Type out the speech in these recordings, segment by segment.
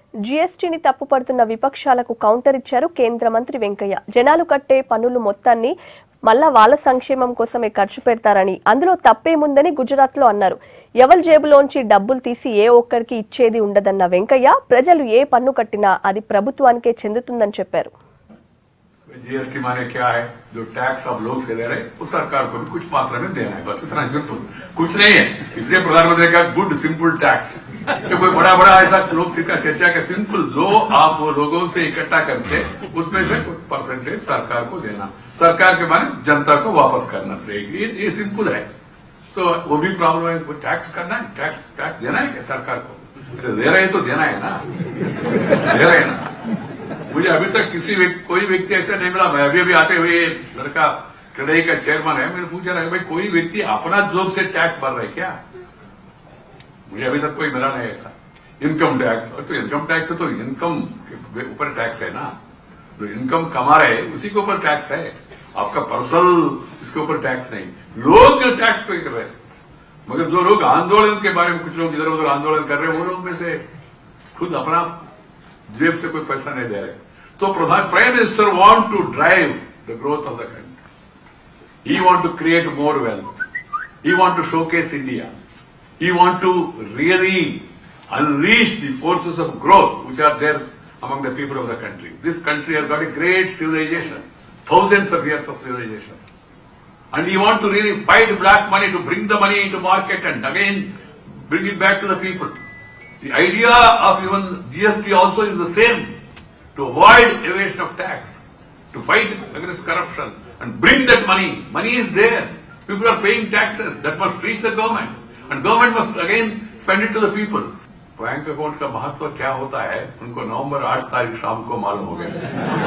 జీఎస్టీని తప్పుపడుతున్న విపక్షాలకు కౌంటర్ ఇచ్చారు కేంద్ర మంత్రి వెంకయ్య. జనాలు కట్టే పన్నులు మొత్తాన్ని మళ్ళా వాళ్ళ సంక్షేమం కోసమే ఖర్చు పెడతారని, అందులో తప్పేముందని గుజరాత్లో అన్నారు. ఎవరి జేబులోంచి డబ్బులు తీసి ఏ ఒక్కరికి ఇచ్చేది ఉండదన్న వెంకయ్య, ప్రజలు ఏ పన్ను కట్టినా అది ప్రభుత్వానికే చెందుతుందని చెప్పారు. जीएसटी माने क्या है? जो टैक्स आप लोग से दे रहे हैं वो सरकार को भी कुछ मात्रा में देना है, बस इतना सिंपल, कुछ नहीं है. इसलिए प्रधानमंत्री का गुड सिंपल टैक्स, तो कोई बड़ा बड़ा ऐसा लोग चर्चा का सिंपल जो आप वो लोगों से इकट्ठा करके उसमें से कुछ परसेंटेज सरकार को देना, सरकार के माने जनता को वापस करना चाहिए. ये सिंपल है. तो वो भी प्रॉब्लम है, टैक्स करना है, टैक्स देना है क्या सरकार को? दे रहे तो देना है ना, दे रहे हैं ना. मुझे अभी तक कोई व्यक्ति ऐसा नहीं मिला. मैं अभी आते हुए लड़का क्रेडाई का चेयरमैन है, मैंने पूछा रहा भाई कोई व्यक्ति अपना जॉब से टैक्स भर रहा है क्या? मुझे अभी तक कोई मिला नहीं ऐसा. इनकम टैक्स, और तो इनकम टैक्स है तो इनकम के ऊपर टैक्स है ना, जो इनकम कमा रहे हैं उसी के ऊपर टैक्स है. आपका पर्सनल इसके ऊपर टैक्स नहीं. लोग टैक्स पे कर रहे हैं, मगर जो लोग आंदोलन के बारे में, कुछ लोग इधर उधर आंदोलन कर रहे हैं, वो लोग में से खुद अपना जेब से कोई पैसा नहीं दे रहे. तो prime minister want to drive the growth of the country. He want to create more wealth. He want to showcase India. He want to really unleash the forces of growth which are there among the people of the country. This country has got a great civilization, thousands of years of civilization, and he want to really fight black money to bring the money into market and again bring it back to the people. The idea of even GST also is the same, to avoid evasion of tax, to fight against corruption and bring that money. Money is there. People are paying taxes. That must reach the government. And government must again spend it to the people. Bank account का महत्व क्या होता है उनको नवंबर 8 तारीख शाम को मालूम हो गया.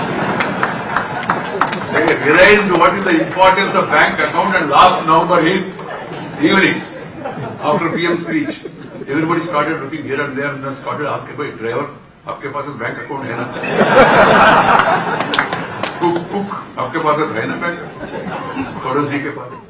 They realized what is the importance of bank account, and last November 8th evening after PM speech everybody started looking here and there and then started asking, भाई ड्राइवर आपके पास बैंक अकाउंट है ना? कुक आपके पास है ना bank? पड़ोसी के पास.